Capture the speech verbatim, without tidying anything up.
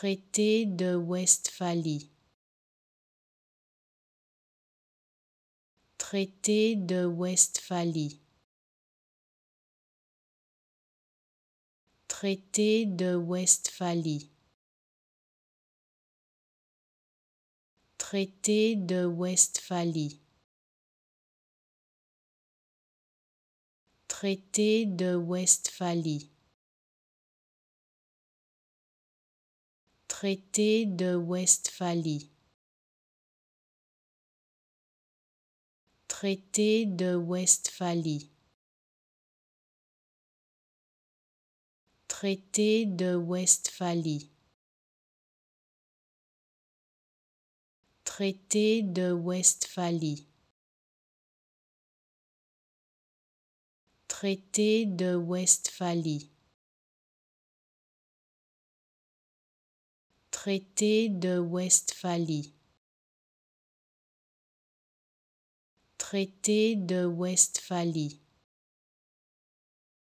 Traité de Westphalie. Traité de Westphalie. Traité de Westphalie. Traité de Westphalie. Traité de Westphalie. Traité de Westphalie. Traité de Westphalie. Traité de Westphalie. Traité de Westphalie. Traité de Westphalie. Traité de Westphalie. Traité de Westphalie.